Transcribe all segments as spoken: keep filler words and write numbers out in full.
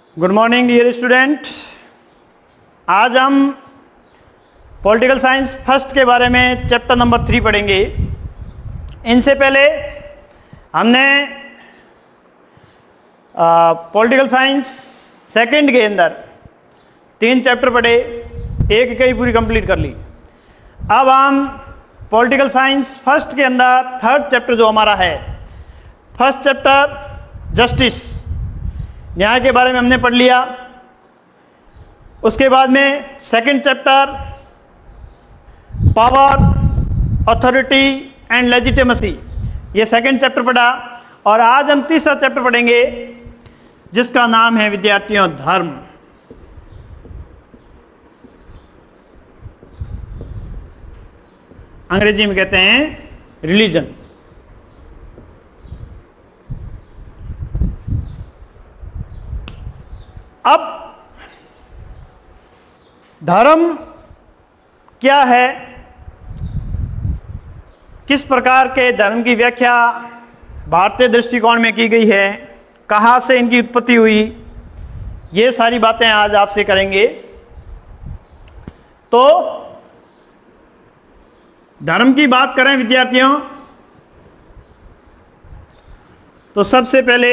Good morning dear student. आज हम political science first के बारे में चैप्टर नंबर थ्री पढ़ेंगे। इनसे पहले हमने पॉलिटिकल साइंस सेकंड के अंदर तीन चैप्टर पढ़े, एक इकाई पूरी कंप्लीट कर ली। अब हम पॉलिटिकल साइंस फर्स्ट के अंदर थर्ड चैप्टर जो हमारा है, फर्स्ट चैप्टर जस्टिस, न्याय के बारे में हमने पढ़ लिया। उसके बाद में second chapter power, authority and legitimacy, ये सेकंड चैप्टर पढ़ा। और आज हम तीसरा चैप्टर पढ़ेंगे जिसका नाम है विद्यार्थियों धर्म। अंग्रेजी में कहते हैं रिलीजन। अब धर्म क्या है, किस प्रकार के धर्म की व्याख्या भारतीय दृष्टिकोण में की गई है, कहाँ से इनकी उत्पत्ति हुई, ये सारी बातें आज आपसे करेंगे। तो धर्म की बात करें विद्यार्थियों, तो सबसे पहले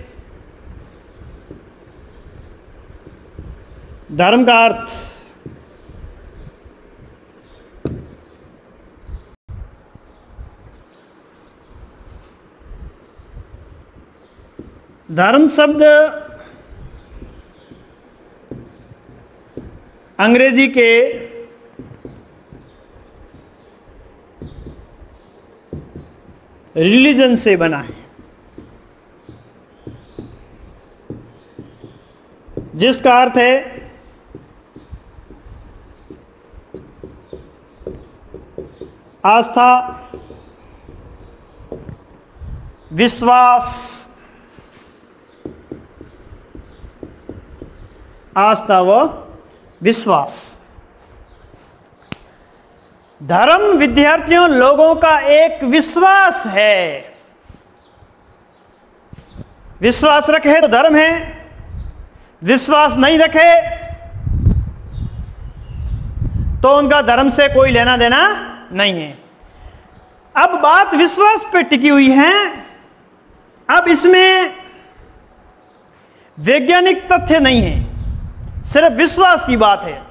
धर्म का अर्थ, धर्म शब्द अंग्रेजी के रिलीजन से बना है, जिसका अर्थ है आस्था, विश्वास, आस्था व विश्वास। धर्म विद्यार्थियों लोगों का एक विश्वास है। विश्वास रखे तो धर्म है, विश्वास नहीं रखे तो उनका धर्म से कोई लेना देना नहीं है। अब बात विश्वास पे टिकी हुई है। अब इसमें वैज्ञानिक तथ्य नहीं है, सिर्फ विश्वास की बात है।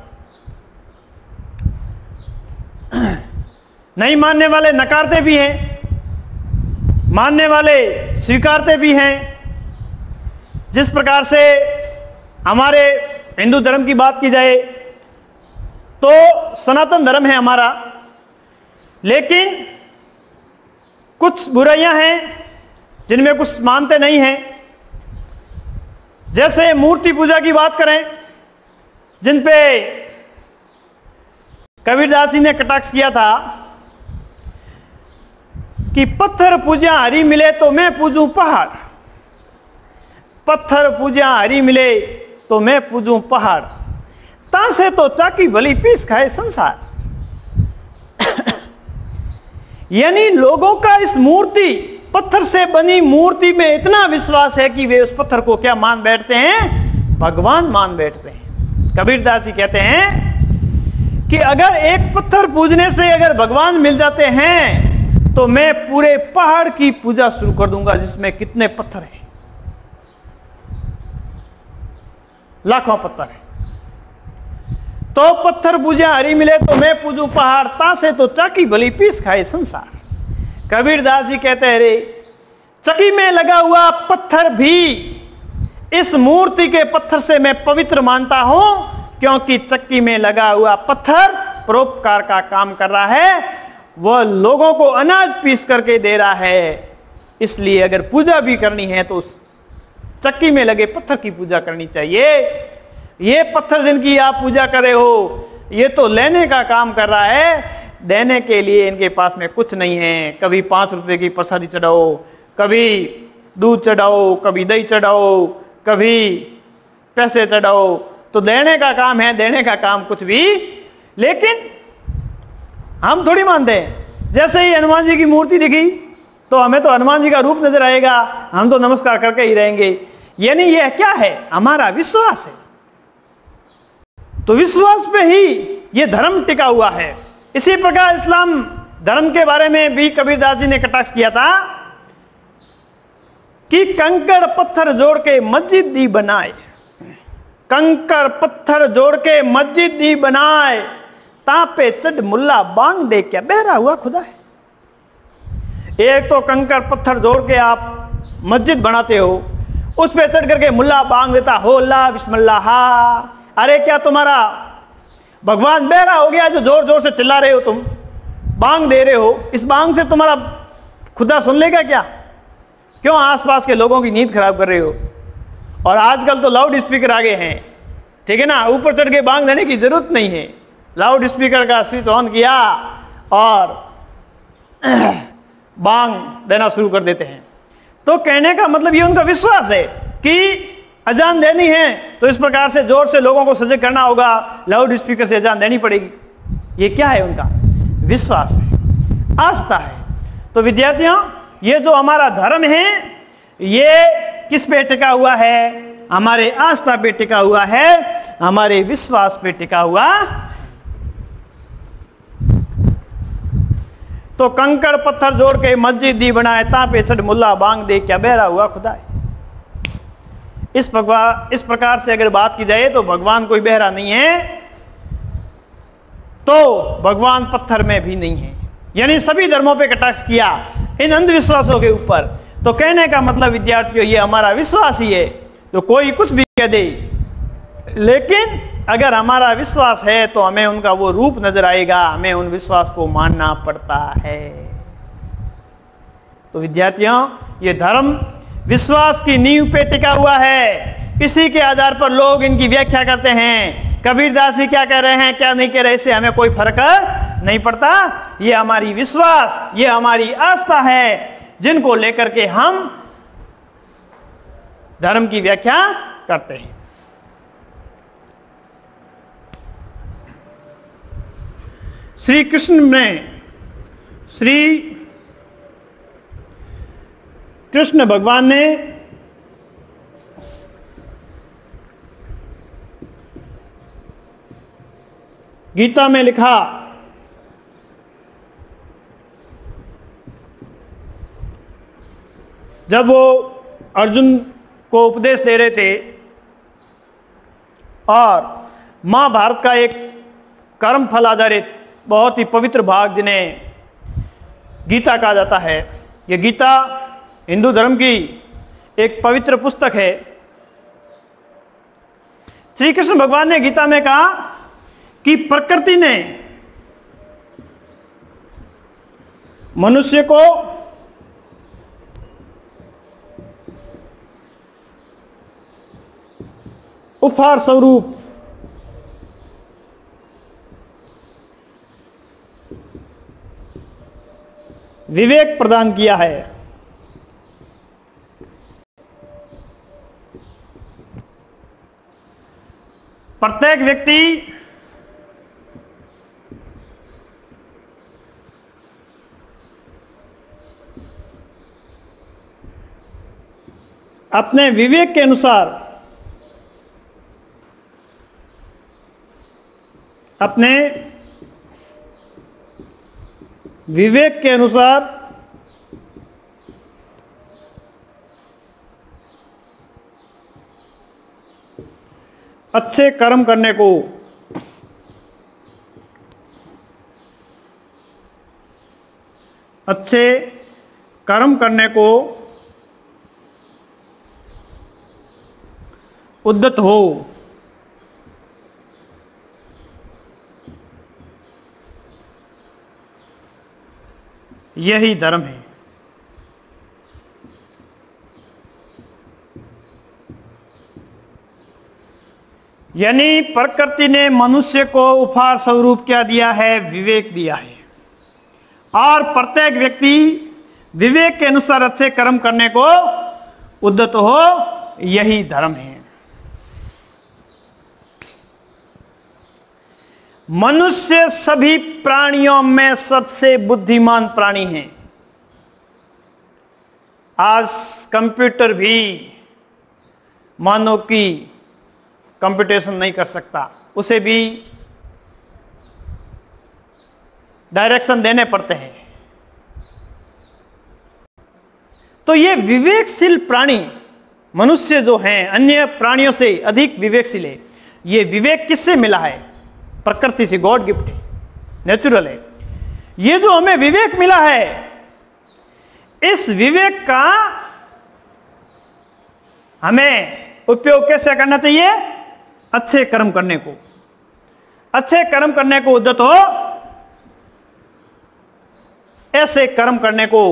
नहीं मानने वाले नकारते भी हैं, मानने वाले स्वीकारते भी हैं। जिस प्रकार से हमारे हिंदू धर्म की बात की जाए तो सनातन धर्म है हमारा, लेकिन कुछ बुराइयां हैं जिनमें कुछ मानते नहीं हैं। जैसे मूर्ति पूजा की बात करें, जिन पे कबीरदास जी ने कटाक्ष किया था कि पत्थर पूजा हरी मिले तो मैं पूजूं पहाड़, पत्थर पूजा हरी मिले तो मैं पूजूं पहाड़, तासे तो चाकी भली पीस खाए संसार। यानी लोगों का इस मूर्ति, पत्थर से बनी मूर्ति में इतना विश्वास है कि वे उस पत्थर को क्या मान बैठते हैं, भगवान मान बैठते हैं। कबीरदास जी कहते हैं कि अगर एक पत्थर पूजने से अगर भगवान मिल जाते हैं तो मैं पूरे पहाड़ की पूजा शुरू कर दूंगा जिसमें कितने पत्थर हैं, लाखों पत्थर हैं। तो पत्थर पूजा हरी मिले तो मैं पूजूं पहाड़, तासे तो चाकी भली पीस खाए संसार। कबीरदास जी कहते हैं रे चकी में लगा हुआ पत्थर भी इस मूर्ति के पत्थर से मैं पवित्र मानता हूं, क्योंकि चक्की में लगा हुआ पत्थर परोपकार का काम कर रहा है, वह लोगों को अनाज पीस करके दे रहा है। इसलिए अगर पूजा भी करनी है तो उस चक्की में लगे पत्थर की पूजा करनी चाहिए। ये पत्थर जिनकी आप पूजा कर रहे हो, ये तो लेने का काम कर रहा है, देने के लिए इनके पास में कुछ नहीं है। कभी पांच रुपए की प्रसादी चढ़ाओ, कभी दूध चढ़ाओ, कभी दही चढ़ाओ, कभी पैसे चढ़ाओ, तो देने का काम है, देने का काम कुछ भी। लेकिन हम थोड़ी मानते हैं। जैसे ही हनुमान जी की मूर्ति दिखी तो हमें तो हनुमान जी का रूप नजर आएगा, हम तो नमस्कार करके ही रहेंगे। यानी यह क्या है? हमारा विश्वास है। तो विश्वास पे ही यह धर्म टिका हुआ है। इसी प्रकार इस्लाम धर्म के बारे में भी कबीरदास जी ने कटाक्ष किया था कि कंकड़ पत्थर जोड़ के मस्जिद दी बनाए, कंकड़ पत्थर जोड़ के मस्जिद दी बनाए, तापे चढ़ मुल्ला बांग दे, क्या बहरा हुआ खुदा है। एक तो कंकड़ पत्थर जोड़ के आप मस्जिद बनाते हो, उस पे चढ़ करके मुल्ला बांग देता हो अल्लाह बिस्मिल्लाह। अरे क्या तुम्हारा भगवान बहरा हो गया जो जोर जोर से चिल्ला रहे हो, तुम बांग दे रहे हो? इस बांग से तुम्हारा खुदा सुन लेगा क्या? क्यों आसपास के लोगों की नींद खराब कर रहे हो? और आजकल तो लाउड स्पीकर आ गए हैं, ठीक है ना, ऊपर चढ़ के बांग देने की जरूरत नहीं है। लाउड स्पीकर का स्विच ऑन किया और बांग देना शुरू कर देते हैं। तो कहने का मतलब ये उनका विश्वास है कि अजान देनी है तो इस प्रकार से जोर से लोगों को सजग करना होगा, लाउड स्पीकर से अजान देनी पड़ेगी। ये क्या है? उनका विश्वास है, आस्था है। तो विद्यार्थियों, ये जो हमारा धर्म है ये किस पे टिका हुआ है? हमारे आस्था पे टिका हुआ है, हमारे विश्वास पे टिका हुआ। तो कंकड़ पत्थर जोड़ के मस्जिद दी बनाए, तापे चढ़ मुल्ला बांग दे, क्या बहरा हुआ खुदा है। इस भगवान इस प्रकार से अगर बात की जाए तो भगवान कोई बहरा नहीं है, तो भगवान पत्थर में भी नहीं है। यानी सभी धर्मों पे कटाक्ष किया इन अंधविश्वासों के ऊपर। तो कहने का मतलब विद्यार्थियों, ये हमारा विश्वास ही है। तो कोई कुछ भी कह दे, लेकिन अगर हमारा विश्वास है तो हमें उनका वो रूप नजर आएगा, हमें उन विश्वास को मानना पड़ता है। तो विद्यार्थियों, ये धर्म विश्वास की नींव पे टिका हुआ है। इसी के आधार पर लोग इनकी व्याख्या करते हैं। कबीरदास जी क्या कह रहे हैं, क्या नहीं कह रहे, इससे हमें कोई फर्क नहीं पड़ता। ये हमारी विश्वास, ये हमारी आस्था है, जिनको लेकर के हम धर्म की व्याख्या करते हैं। श्री कृष्ण ने श्री कृष्ण भगवान ने गीता में लिखा, जब वो अर्जुन को उपदेश दे रहे थे और महाभारत का एक कर्म फल आधारित बहुत ही पवित्र भाग जिन्हें गीता कहा जाता है, ये गीता हिंदू धर्म की एक पवित्र पुस्तक है। श्री कृष्ण भगवान ने गीता में कहा कि प्रकृति ने मनुष्य को उपहार स्वरूप विवेक प्रदान किया है। प्रत्येक व्यक्ति अपने विवेक के अनुसार अपने विवेक के अनुसार अच्छे कर्म करने को अच्छे कर्म करने को उद्यत हो। यही धर्म है। यानी प्रकृति ने मनुष्य को उपहार स्वरूप क्या दिया है? विवेक दिया है। और प्रत्येक व्यक्ति विवेक के अनुसार अच्छे कर्म करने को उद्यत हो, यही धर्म है। मनुष्य सभी प्राणियों में सबसे बुद्धिमान प्राणी है। आज कंप्यूटर भी मानव की कंप्यूटेशन नहीं कर सकता, उसे भी डायरेक्शन देने पड़ते हैं। तो ये विवेकशील प्राणी मनुष्य जो हैं अन्य प्राणियों से अधिक विवेकशील है। ये विवेक किससे मिला है? प्रकृति से, गॉड गिफ्ट है, नेचुरल है। ये जो हमें विवेक मिला है, इस विवेक का हमें उपयोग कैसे करना चाहिए? अच्छे कर्म करने को। अच्छे कर्म करने को उद्यत हो, ऐसे कर्म करने को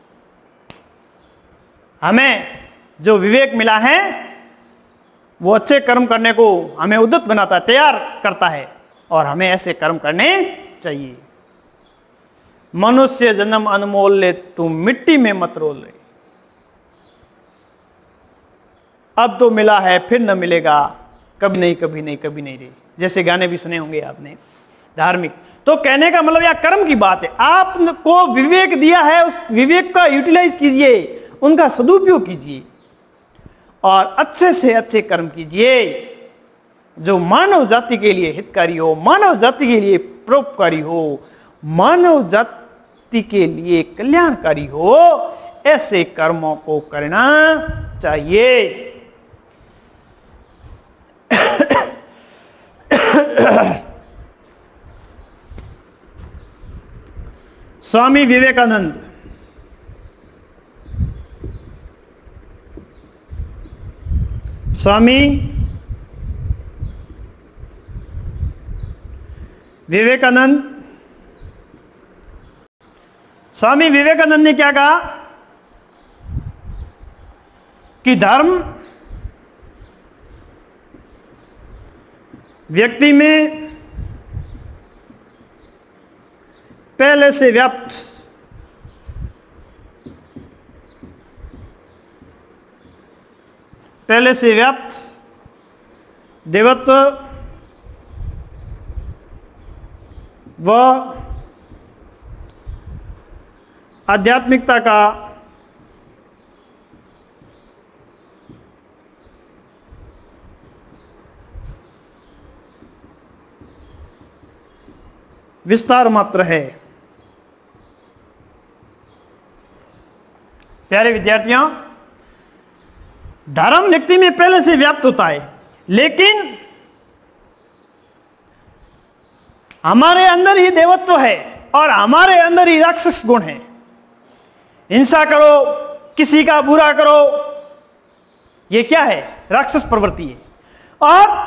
हमें जो विवेक मिला है वो अच्छे कर्म करने को हमें उद्यत बनाता है, तैयार करता है, और हमें ऐसे कर्म करने चाहिए। मनुष्य जन्म अनमोल ले, तू मिट्टी में मत रोल ले। अब तो मिला है फिर न मिलेगा, कभी नहीं कभी नहीं कभी नहीं रे, जैसे गाने भी सुने होंगे आपने धार्मिक। तो कहने का मतलब यह कर्म की बात है। आपको विवेक दिया है, उस विवेक का यूटिलाइज कीजिए, उनका सदुपयोग कीजिए और अच्छे से अच्छे कर्म कीजिए जो मानव जाति के लिए हितकारी हो, मानव जाति के लिए परोपकारी हो, मानव जाति के लिए कल्याणकारी हो। ऐसे कर्मों को करना चाहिए। स्वामी विवेकानंद स्वामी विवेकानंद स्वामी विवेकानंद ने क्या कहा कि धर्म व्यक्ति में पहले से व्याप्त पहले से व्याप्त देवत्व व आध्यात्मिकता का विस्तार मात्र है। प्यारे विद्यार्थियों, धर्म व्यक्ति में पहले से व्याप्त होता है, लेकिन हमारे अंदर ही देवत्व है और हमारे अंदर ही राक्षस गुण है। हिंसा करो, किसी का बुरा करो, यह क्या है? राक्षस प्रवृत्ति है। और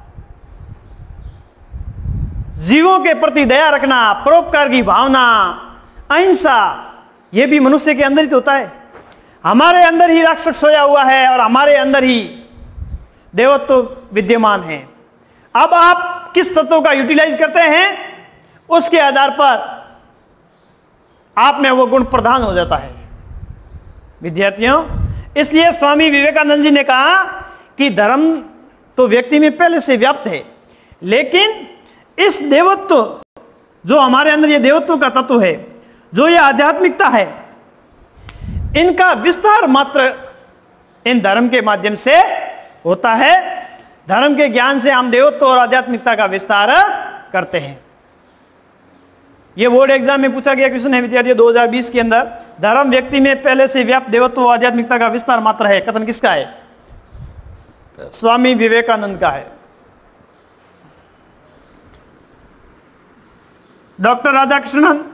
जीवों के प्रति दया रखना, परोपकार की भावना, अहिंसा, यह भी मनुष्य के अंदर ही तो होता है। हमारे अंदर ही राक्षस सोया हुआ है और हमारे अंदर ही देवत्व विद्यमान है। अब आप किस तत्व का यूटिलाइज करते हैं, उसके आधार पर आप में वो गुण प्रधान हो जाता है। विद्यार्थियों, इसलिए स्वामी विवेकानंद जी ने कहा कि धर्म तो व्यक्ति में पहले से व्याप्त है, लेकिन इस देवत्व जो हमारे अंदर ये देवत्व का तत्व है, जो ये आध्यात्मिकता है, इनका विस्तार मात्र इन धर्म के माध्यम से होता है। धर्म के ज्ञान से हम देवत्व और आध्यात्मिकता का विस्तार करते हैं। यह बोर्ड एग्जाम में पूछा गया क्वेश्चन है विद्यार्थियों दो हज़ार बीस के अंदर। धर्म व्यक्ति में पहले से व्याप्त देवत्व और आध्यात्मिकता का विस्तार मात्र है। कथन किसका है? स्वामी विवेकानंद का है। डॉक्टर राधाकृष्णन,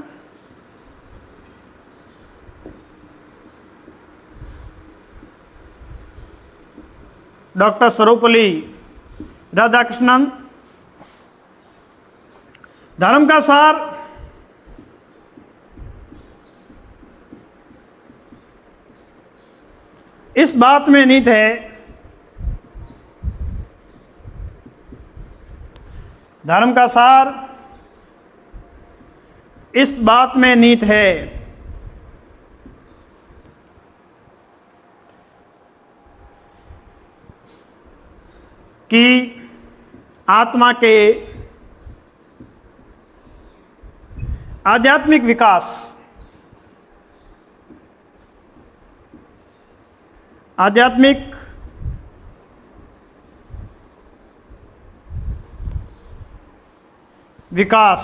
डॉक्टर सर्वपल्ली राधाकृष्णन, धर्म का सार इस बात में निहित है, धर्म का सार इस बात में निहित है कि आत्मा के आध्यात्मिक विकास, आध्यात्मिक विकास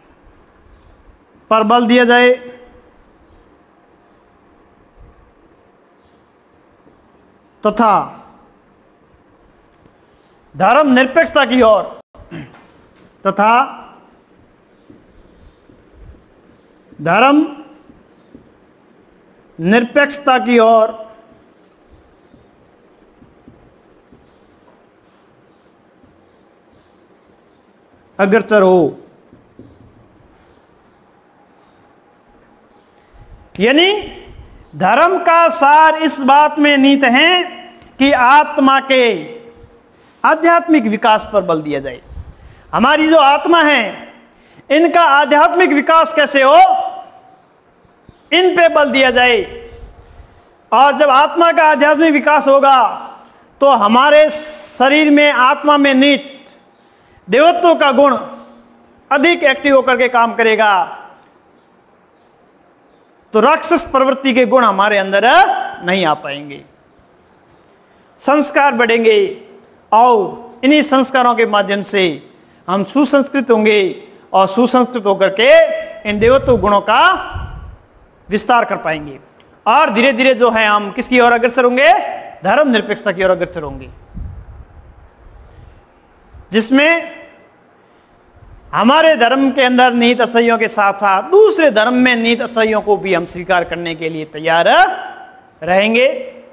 पर बल दिया जाए, तथा धर्म निरपेक्षता की ओर तथा धर्म निरपेक्षता की ओर अग्रसर हो। यानी धर्म का सार इस बात में निहित है कि आत्मा के आध्यात्मिक विकास पर बल दिया जाए। हमारी जो आत्मा है इनका आध्यात्मिक विकास कैसे हो, इन पे बल दिया जाए। और जब आत्मा का आध्यात्मिक विकास होगा तो हमारे शरीर में, आत्मा में निहित देवत्व का गुण अधिक एक्टिव होकर के काम करेगा, तो राक्षस प्रवृत्ति के गुण हमारे अंदर नहीं आ पाएंगे। संस्कार बढ़ेंगे और इन्हीं संस्कारों के माध्यम से हम सुसंस्कृत होंगे और सुसंस्कृत होकर के इन देवत्व गुणों का विस्तार कर पाएंगे। और धीरे धीरे जो है हम किसकी ओर अग्रसर होंगे, धर्म निरपेक्षता की ओर अग्रसर होंगे, जिसमें हमारे धर्म के अंदर निहित अच्छाइयों के साथ साथ दूसरे धर्म में निहित अच्छाइयों को भी हम स्वीकार करने के लिए तैयार रहेंगे।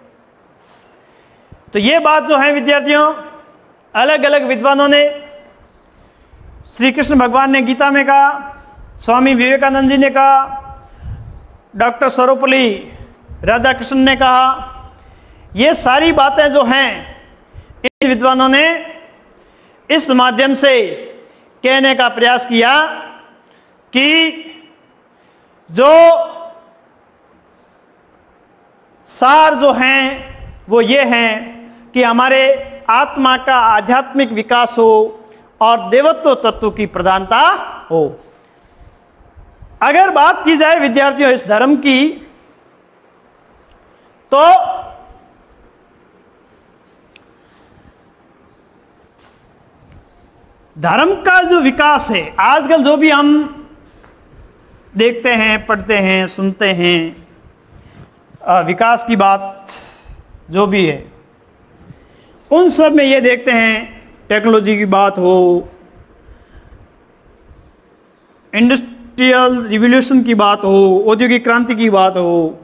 तो ये बात जो है विद्यार्थियों, अलग अलग विद्वानों ने, श्री कृष्ण भगवान ने गीता में कहा, स्वामी विवेकानंद जी ने कहा, डॉक्टर सर्वपल्ली राधाकृष्ण ने कहा, ये सारी बातें जो हैं इन विद्वानों ने इस माध्यम से कहने का प्रयास किया कि जो सार जो हैं वो ये हैं कि हमारे आत्मा का आध्यात्मिक विकास हो और देवत्व तत्व की प्रधानता हो। अगर बात की जाए विद्यार्थियों इस धर्म की, तो धर्म का जो विकास है, आजकल जो भी हम देखते हैं, पढ़ते हैं, सुनते हैं, विकास की बात जो भी है, उन सब में ये देखते हैं, टेक्नोलॉजी की बात हो, इंडस्ट्रियल रिवॉल्यूशन की बात हो, औद्योगिक क्रांति की बात हो,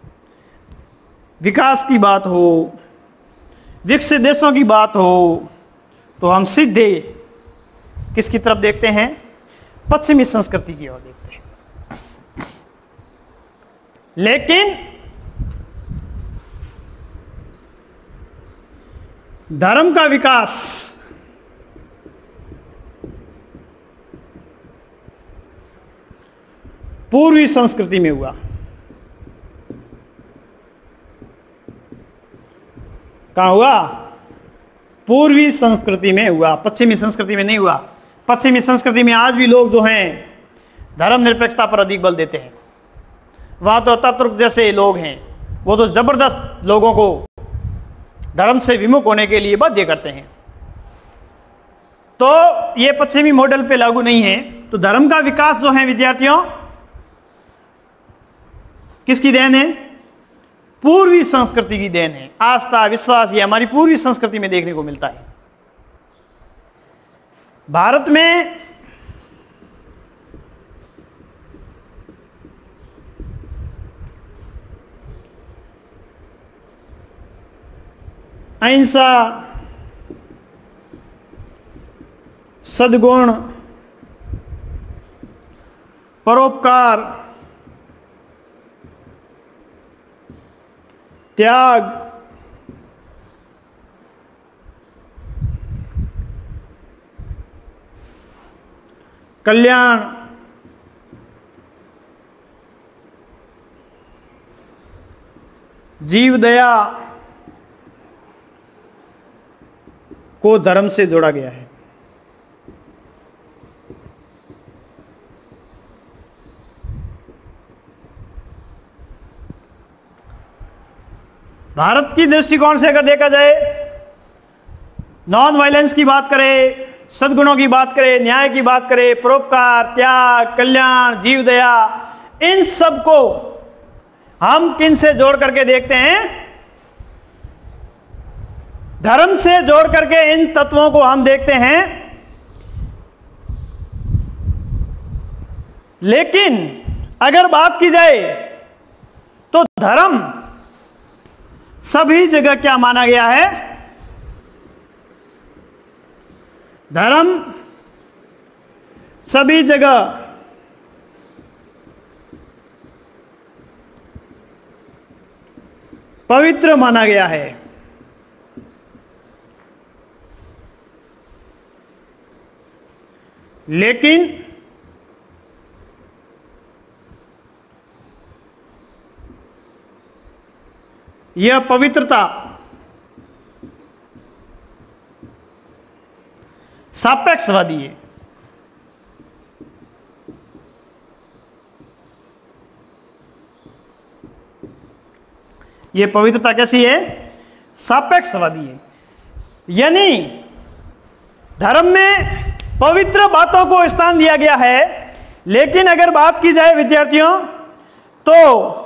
विकास की बात हो, विकसित देशों की बात हो, तो हम सीधे किसकी तरफ देखते हैं, पश्चिमी संस्कृति की ओर देखते हैं। लेकिन धर्म का विकास पूर्वी संस्कृति में हुआ। कहां हुआ? पूर्वी संस्कृति में हुआ, पश्चिमी संस्कृति में नहीं हुआ। पश्चिमी संस्कृति में आज भी लोग जो हैं धर्म निरपेक्षता पर अधिक बल देते हैं। वहां तो तत्व जैसे लोग हैं, वो तो जबरदस्त लोगों को धर्म से विमुख होने के लिए बाध्य करते हैं। तो ये पश्चिमी मॉडल पे लागू नहीं है। तो धर्म का विकास जो है विद्यार्थियों, किसकी देन है? पूर्वी संस्कृति की देन है। आस्था, विश्वास ये हमारी पूर्वी संस्कृति में देखने को मिलता है। भारत में अहिंसा, सद्गुण, परोपकार, त्याग, कल्याण, जीव दया को धर्म से जोड़ा गया है। भारत की दृष्टिकोण से अगर देखा जाए, नॉन वायलेंस की बात करें, सद्गुणों की बात करें, न्याय की बात करें, परोपकार, त्याग, कल्याण, जीव दया, इन सब को हम किन से जोड़ करके देखते हैं? धर्म से जोड़ करके इन तत्वों को हम देखते हैं। लेकिन अगर बात की जाए तो धर्म सभी जगह क्या माना गया है? धर्म सभी जगह पवित्र माना गया है। लेकिन यह पवित्रता सापेक्षवादी है। यह पवित्रता कैसी है? सापेक्षवादी है। यानी धर्म में पवित्र बातों को स्थान दिया गया है, लेकिन अगर बात की जाए विद्यार्थियों तो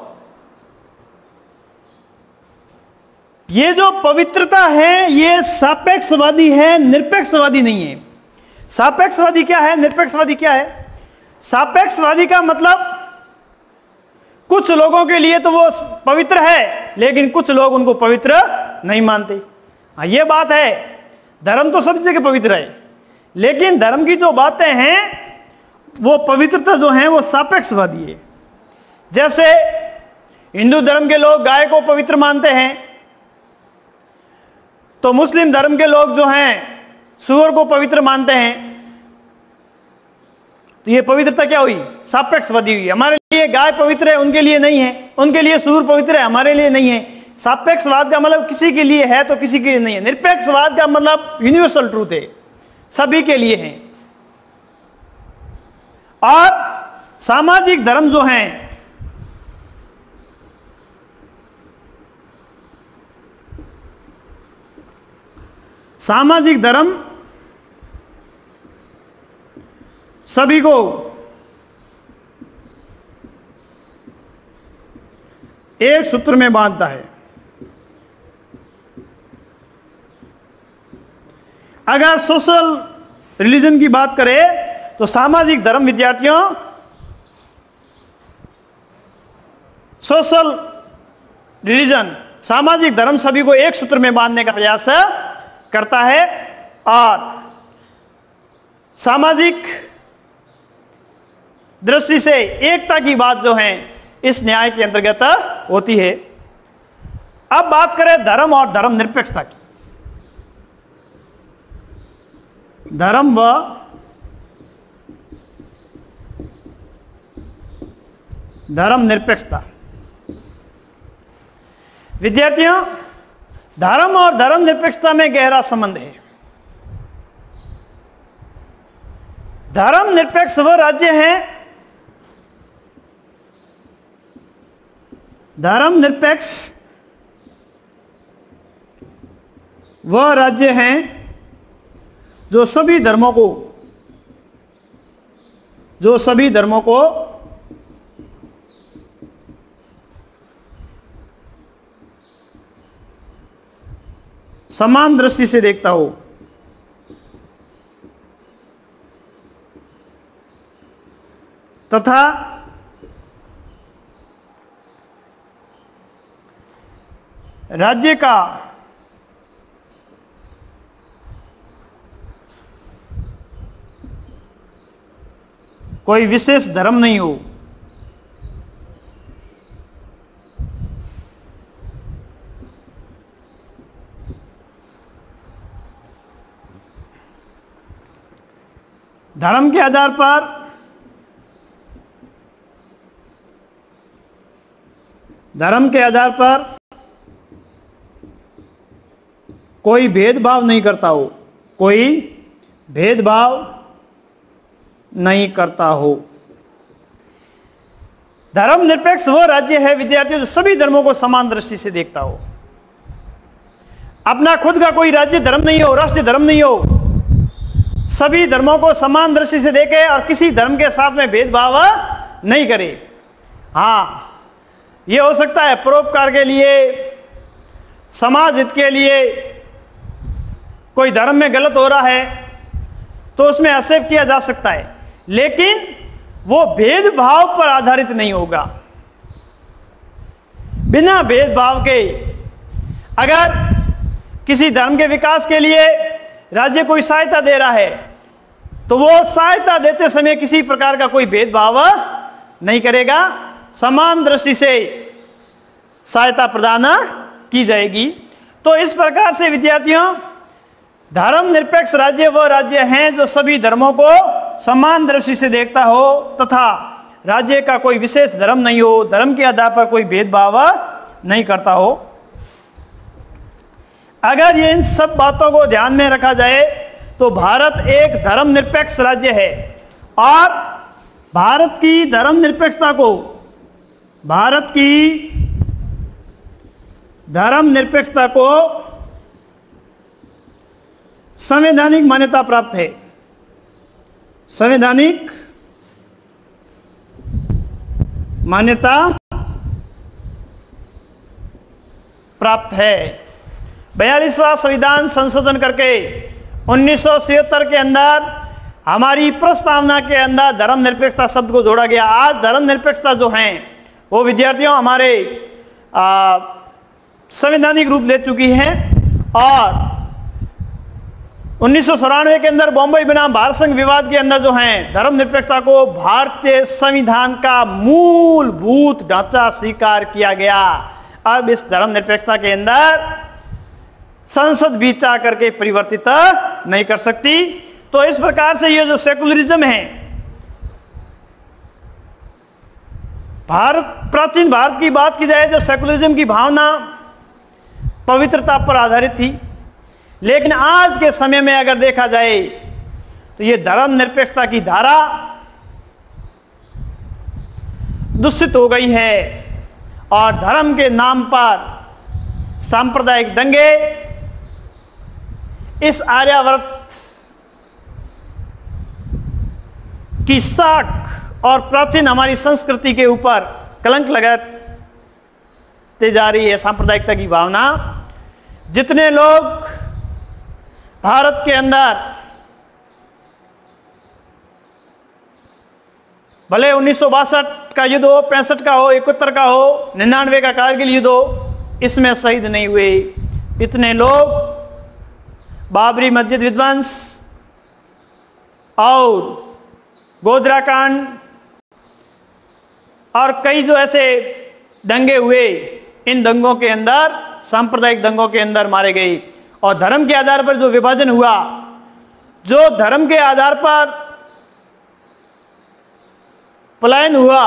ये जो पवित्रता है ये सापेक्षवादी है, निरपेक्षवादी नहीं है। सापेक्षवादी क्या है, निरपेक्षवादी क्या है? सापेक्षवादी का मतलब कुछ लोगों के लिए तो वो पवित्र है, लेकिन कुछ लोग उनको पवित्र नहीं मानते। हाँ, ये बात है। धर्म तो सब जगह पवित्र है, लेकिन धर्म की जो बातें हैं वो पवित्रता जो है वो सापेक्षवादी है। जैसे हिंदू धर्म के लोग गाय को पवित्र मानते हैं, तो मुस्लिम धर्म के लोग जो हैं सूअर को पवित्र मानते हैं। तो ये पवित्रता क्या हुई? सापेक्षवादी हुई। हमारे लिए गाय पवित्र है, उनके लिए नहीं है। उनके लिए सूअर पवित्र है, हमारे लिए नहीं है। सापेक्षवाद का मतलब किसी के लिए है तो किसी के लिए नहीं है। निरपेक्षवाद का मतलब यूनिवर्सल ट्रूथ है, सभी के लिए है। और सामाजिक धर्म जो हैं सामाजिक धर्म सभी को एक सूत्र में बांधता है। अगर सोशल रिलीजन की बात करें तो सामाजिक धर्म विद्यार्थियों सोशल रिलीजन सामाजिक धर्म सभी को एक सूत्र में बांधने का प्रयास करता है। और सामाजिक दृष्टि से एकता की बात जो है इस न्याय के अंतर्गत होती है। अब बात करें धर्म और धर्म निरपेक्षता की। धर्म व धर्म निरपेक्षता विद्यार्थियों, धर्म और धर्म निरपेक्षता में गहरा संबंध है। धर्म निरपेक्ष वह राज्य हैं धर्म निरपेक्ष वह राज्य हैं जो सभी धर्मों को जो सभी धर्मों को समान दृष्टि से देखता हो। तथा राज्य का कोई विशेष धर्म नहीं हो। धर्म के आधार पर धर्म के आधार पर कोई भेदभाव नहीं करता हो कोई भेदभाव नहीं करता हो। धर्म निरपेक्ष वह राज्य है विद्यार्थियों जो सभी धर्मों को समान दृष्टि से देखता हो। अपना खुद का कोई राज्य धर्म नहीं हो, राष्ट्रीय धर्म नहीं हो, सभी धर्मों को समान दृष्टि से देखे और किसी धर्म के साथ में भेदभाव नहीं करे। हाँ, यह हो सकता है परोपकार के लिए, समाज हित के लिए, कोई धर्म में गलत हो रहा है तो उसमें एक्सेप्ट किया जा सकता है, लेकिन वो भेदभाव पर आधारित नहीं होगा। बिना भेदभाव के अगर किसी धर्म के विकास के लिए राज्य कोई सहायता दे रहा है तो वो सहायता देते समय किसी प्रकार का कोई भेदभाव नहीं करेगा, समान दृष्टि से सहायता प्रदान की जाएगी। तो इस प्रकार से विद्यार्थियों, धर्मनिरपेक्ष राज्य वह राज्य हैं जो सभी धर्मों को समान दृष्टि से देखता हो तथा राज्य का कोई विशेष धर्म नहीं हो, धर्म के आधार पर कोई भेदभाव नहीं करता हो। अगर ये इन सब बातों को ध्यान में रखा जाए तो भारत एक धर्मनिरपेक्ष राज्य है और भारत की धर्मनिरपेक्षता को भारत की धर्मनिरपेक्षता को संवैधानिक मान्यता प्राप्त है। संवैधानिक मान्यता प्राप्त है। बयालीसवां संविधान संशोधन करके उन्नीस सौ छिहत्तर के अंदर हमारी प्रस्तावना के अंदर धर्मनिरपेक्षता शब्द को जोड़ा गया। आज धर्मनिरपेक्षता जो है वो विद्यार्थियों हमारे संवैधानिक रूप ले चुकी है और उन्नीस सौ चौरानवे के अंदर बॉम्बे बनाम भारत संघ विवाद के अंदर जो है धर्मनिरपेक्षता को भारतीय संविधान का मूलभूत ढांचा स्वीकार किया गया। अब इस धर्मनिरपेक्षता के अंदर संसद भी चाह करके परिवर्तित नहीं कर सकती। तो इस प्रकार से ये जो सेकुलरिज्म है, भारत प्राचीन भारत की बात की जाए तो सेकुलरिज्म की भावना पवित्रता पर आधारित थी, लेकिन आज के समय में अगर देखा जाए तो ये धर्मनिरपेक्षता की धारा दूषित हो गई है और धर्म के नाम पर सांप्रदायिक दंगे इस आर्यावर्त की साख और प्राचीन हमारी संस्कृति के ऊपर कलंक लगाते जा रही है। सांप्रदायिकता की भावना, जितने लोग भारत के अंदर भले उन्नीस सौ बासठ का युद्ध हो, पैंसठ का हो, इकहत्तर का हो, निन्यानवे का कारगिल युद्ध हो, इसमें शहीद नहीं हुए, इतने लोग बाबरी मस्जिद विध्वंस और गोधरा कांड और कई जो ऐसे दंगे हुए, इन दंगों के अंदर सांप्रदायिक दंगों के अंदर मारे गए और धर्म के आधार पर जो विभाजन हुआ, जो धर्म के आधार पर पलायन हुआ,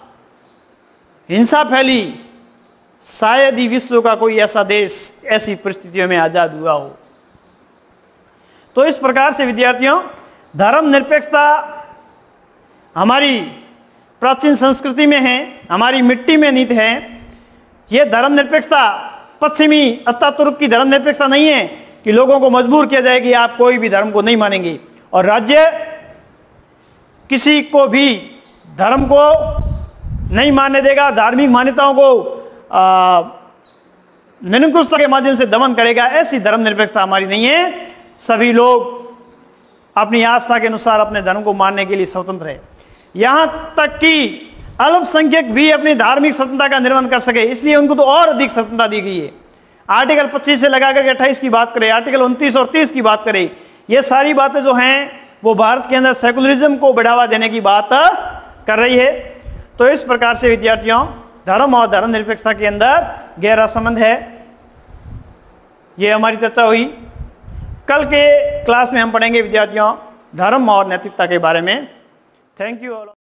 हिंसा फैली, शायद ही विश्व का कोई ऐसा देश ऐसी परिस्थितियों में आजाद हुआ हो। तो इस प्रकार से विद्यार्थियों, धर्मनिरपेक्षता हमारी प्राचीन संस्कृति में है, हमारी मिट्टी में निहित है। यह धर्मनिरपेक्षता पश्चिमी अत्यातुर्क की धर्मनिरपेक्षता नहीं है कि लोगों को मजबूर किया जाए कि आप कोई भी धर्म को नहीं मानेंगे और राज्य किसी को भी धर्म को नहीं मानने देगा, धार्मिक मान्यताओं को निरंकुशता के माध्यम से दमन करेगा। ऐसी धर्मनिरपेक्षता हमारी नहीं है। सभी लोग अपनी आस्था के अनुसार अपने धर्म को मानने के लिए स्वतंत्र है, यहां तक कि अल्पसंख्यक भी अपनी धार्मिक स्वतंत्रता का निर्वहन कर सके, इसलिए उनको तो और अधिक स्वतंत्रता दी गई है। आर्टिकल पच्चीस से लगाकर के अट्ठाईस की बात करें, आर्टिकल उनतीस और तीस की बात करें, ये सारी बातें जो हैं वो भारत के अंदर सेकुलरिज्म को बढ़ावा देने की बात कर रही है। तो इस प्रकार से विद्यार्थियों, धर्म और धर्मनिरपेक्षता के अंदर गहरा संबंध है। ये हमारी चर्चा हुई। कल के क्लास में हम पढ़ेंगे विद्यार्थियों धर्म और नैतिकता के बारे में। Thank you all.